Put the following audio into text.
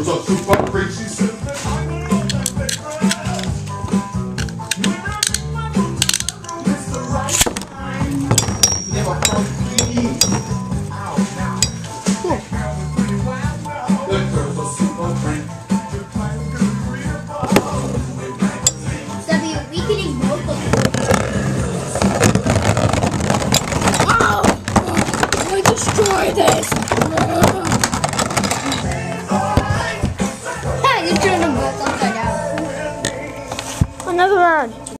girls are super crazy. We can ignore them. Oh! I'm going to destroy this!